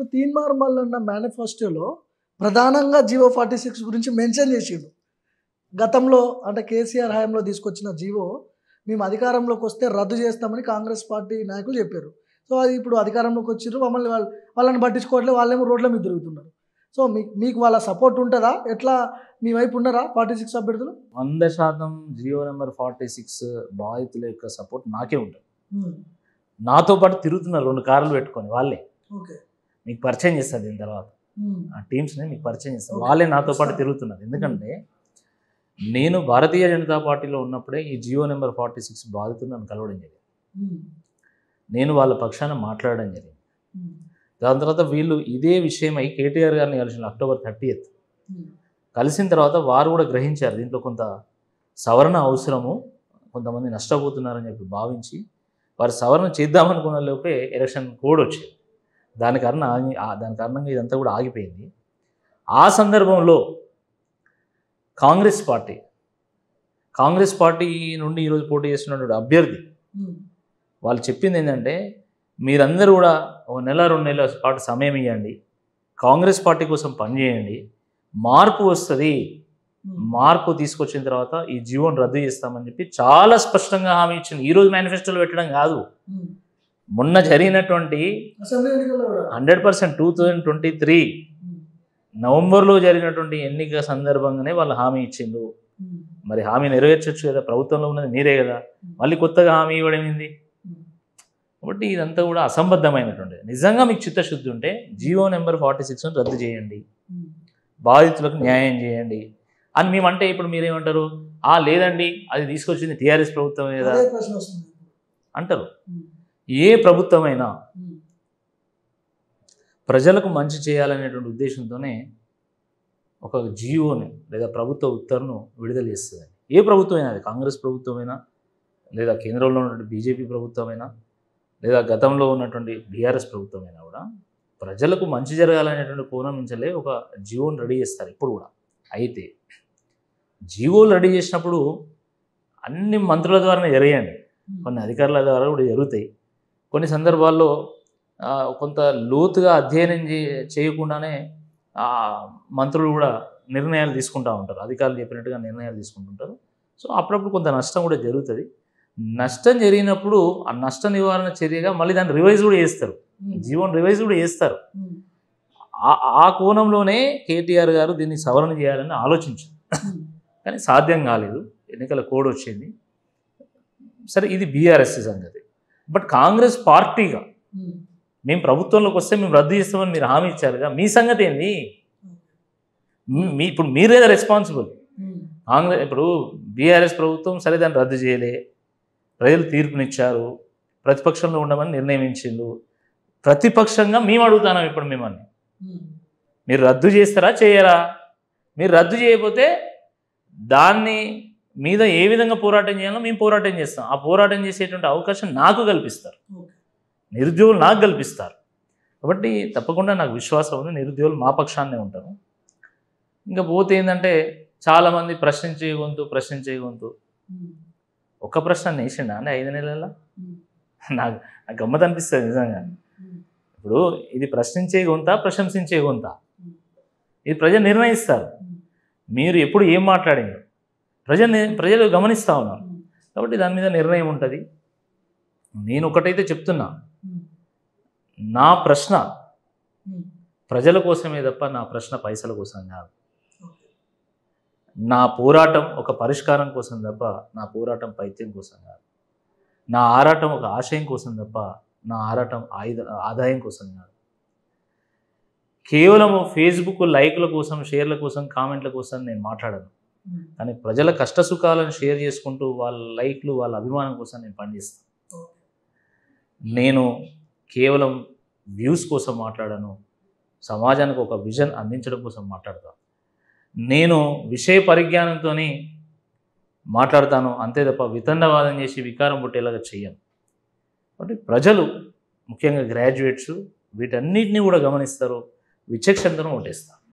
ఇప్పుడు తీన్మార్ మల్లన్న మేనిఫెస్టోలో ప్రధానంగా జీవో 46 గురించి మెన్షన్ చేసిండు. గతంలో అంటే కేసీఆర్ హయాంలో తీసుకొచ్చిన జీవో మేము అధికారంలోకి వస్తే రద్దు చేస్తామని కాంగ్రెస్ పార్టీ నాయకులు చెప్పారు. సో అది ఇప్పుడు అధికారంలోకి వచ్చిర్రు, మమ్మల్ని వాళ్ళని పట్టించుకోవట్లేదు, వాళ్ళేమో రోడ్ల మీద తిరుగుతున్నారు. సో మీకు వాళ్ళ సపోర్ట్ ఉంటుందా? ఎట్లా మీ వైపు ఉన్నారా 46 అభ్యర్థులు? 100% జీవో నెంబర్ 46 బాధితుల యొక్క సపోర్ట్ నాకే ఉంటుంది. నాతో పాటు తిరుగుతున్నారు 2 కార్లు పెట్టుకొని వాళ్ళే. ఓకే, మీకు పరిచయం చేస్తారు దీని తర్వాత ఆ టీమ్స్ని మీకు పరిచయం చేస్తారు. వాళ్ళే నాతో పాటు తిరుగుతున్నారు. ఎందుకంటే నేను భారతీయ జనతా పార్టీలో ఉన్నప్పుడే ఈ జియో నెంబర్ 46 బాధితులు నన్ను కలవడం జరిగింది. నేను వాళ్ళ పక్షాన మాట్లాడడం జరిగింది. దాని తర్వాత వీళ్ళు ఇదే విషయమై కేటీఆర్ గారిని కలిసిన అక్టోబర్ 30th కలిసిన తర్వాత వారు కూడా గ్రహించారు దీంట్లో కొంత సవరణ అవసరము, కొంతమంది నష్టపోతున్నారని చెప్పి భావించి వారు సవరణ చేద్దామనుకున్న లోపే ఎలక్షన్ కోడ్ వచ్చేది. దాని కారణంగా ఇదంతా కూడా ఆగిపోయింది. ఆ సందర్భంలో కాంగ్రెస్ పార్టీ నుండి ఈరోజు పోటీ చేస్తున్నటువంటి అభ్యర్థి వాళ్ళు చెప్పింది ఏంటంటే, మీరందరూ కూడా 1-2 నెలల పాటు సమయం ఇవ్వండి, కాంగ్రెస్ పార్టీ కోసం పనిచేయండి, మార్పు వస్తుంది, మార్పు తీసుకొచ్చిన తర్వాత ఈ జీవోని రద్దు చేస్తామని చెప్పి చాలా స్పష్టంగా హామీ ఇచ్చింది. ఈరోజు మేనిఫెస్టోలో పెట్టడం కాదు, మొన్న జరిగినటువంటి 100% 2023 నవంబర్లో జరిగినటువంటి ఎన్నిక సందర్భంగానే వాళ్ళు హామీ ఇచ్చిండు. మరి హామీ నెరవేర్చొచ్చు కదా, ప్రభుత్వంలో ఉన్నది మీరే కదా, మళ్ళీ కొత్తగా హామీ ఇవ్వడం ఏంది? కాబట్టి ఇదంతా కూడా అసంబద్ధమైనటువంటి. నిజంగా మీకు చిత్తశుద్ధి ఉంటే జియో నెంబర్ 46ను రద్దు చేయండి, బాధితులకు న్యాయం చేయండి అని మేమంటే, ఇప్పుడు మీరేమంటారు, లేదండి అది తీసుకొచ్చింది టీఆర్ఎస్ ప్రభుత్వమే కదా అంటారు. ఏ ప్రభుత్వమైనా ప్రజలకు మంచి చేయాలనేటువంటి ఉద్దేశంతోనే ఒక జియోని లేదా ప్రభుత్వ ఉత్తర్వును విడుదల చేస్తుంది. ఏ ప్రభుత్వమైనా, అది కాంగ్రెస్ ప్రభుత్వమైనా, లేదా కేంద్రంలో ఉన్నటువంటి బీజేపీ ప్రభుత్వమైనా, లేదా గతంలో ఉన్నటువంటి బీఆర్ఎస్ ప్రభుత్వమైనా కూడా ప్రజలకు మంచి జరగాలనేటువంటి కోణం నుంచే ఒక జియోని రెడీ చేస్తారు ఇప్పుడు కూడా. అయితే జియోలు రెడీ చేసినప్పుడు అన్ని మంత్రుల ద్వారానే జరగండి, కొన్ని అధికారుల ద్వారా కూడా జరుగుతాయి. కొన్ని సందర్భాల్లో కొంత లోతుగా అధ్యయనం చేయకుండానే మంత్రులు కూడా నిర్ణయాలు తీసుకుంటూ ఉంటారు, అధికారులు చెప్పినట్టుగా నిర్ణయాలు తీసుకుంటుంటారు. సో అప్పుడప్పుడు కొంత నష్టం కూడా జరుగుతుంది. నష్టం జరిగినప్పుడు ఆ నష్ట నివారణ చర్యగా మళ్ళీ దాన్ని రివైజ్ కూడా చేస్తారు, జీవోని రివైజ్ కూడా చేస్తారు. ఆ కోణంలోనే కేటీఆర్ గారు దీన్ని సవరణ చేయాలని ఆలోచించారు, కానీ సాధ్యం కాలేదు. ఎన్నికల కోడ్ వచ్చింది. సరే, ఇది బీఆర్ఎస్ సంగతి. బట్ కాంగ్రెస్ పార్టీగా మేము ప్రభుత్వంలోకి వస్తే మేము రద్దు చేస్తామని మీరు హామీ ఇచ్చారుగా, మీ సంగతి ఏంది? ఇప్పుడు మీరేదా రెస్పాన్సిబుల్? కాంగ్రెస్ ఇప్పుడు బీఆర్ఎస్ ప్రభుత్వం సరే దాన్ని రద్దు చేయలే, ప్రజలు తీర్పునిచ్చారు, ప్రతిపక్షంలో ఉండమని నిర్ణయించిండు. ప్రతిపక్షంగా మేము అడుగుతున్నాం ఇప్పుడు మిమ్మల్ని, మీరు రద్దు చేస్తారా చేయరా? మీరు రద్దు చేయకపోతే దాన్ని మీద ఏ విధంగా పోరాటం చేయాలో మేము పోరాటం చేస్తాం. ఆ పోరాటం చేసేటువంటి అవకాశం నాకు కల్పిస్తారు, నిరుద్యోగులు నాకు కల్పిస్తారు. కాబట్టి తప్పకుండా నాకు విశ్వాసం ఉంది, నిరుద్యోగులు మా పక్షాన్నే ఉంటారు. ఇంకా పోతే ఏంటంటే చాలామంది ప్రశ్నించే గొంతు ఒక ప్రశ్న వేసిండా అంటే 5 నెలల నాకు గమ్మత్ అనిపిస్తుంది నిజంగా. ఇప్పుడు ఇది ప్రశ్నించే గొంత, ప్రశంసించే గొంత, ఇది ప్రజలు నిర్ణయిస్తారు. మీరు ఎప్పుడు ఏం మాట్లాడిందో ప్రజలు గమనిస్తూ ఉన్నారు. కాబట్టి దాని మీద నిర్ణయం ఉంటుంది. నేను ఒకటైతే చెప్తున్నా, నా ప్రశ్న ప్రజల కోసమే తప్ప నా ప్రశ్న పైసల కోసం కాదు. నా పోరాటం ఒక పరిష్కారం కోసం తప్ప నా పోరాటం పైత్యం కోసం కాదు. నా ఆరాటం ఒక ఆశయం కోసం తప్ప నా ఆరాటం ఆదాయం కోసం కాదు. కేవలం ఫేస్బుక్ లైక్ల కోసం, షేర్ల కోసం, కామెంట్ల కోసం నేను మాట్లాడను. కానీ ప్రజల కష్టసుఖాలను షేర్ చేసుకుంటూ వాళ్ళ లైక్లు, వాళ్ళ అభిమానం కోసం నేను పనిచేస్తాను. నేను కేవలం వ్యూస్ కోసం మాట్లాడను, సమాజానికి ఒక విజన్ అందించడం కోసం మాట్లాడతాను. నేను విషయ పరిజ్ఞానంతో మాట్లాడతాను, అంతే తప్ప వితండవాదం చేసి వికారం పుట్టేలాగా చెయ్యను. కాబట్టి ప్రజలు, ముఖ్యంగా గ్రాడ్యుయేట్స్, వీటన్నిటిని కూడా గమనిస్తారు, విచక్షణతో ఓటేస్తారు.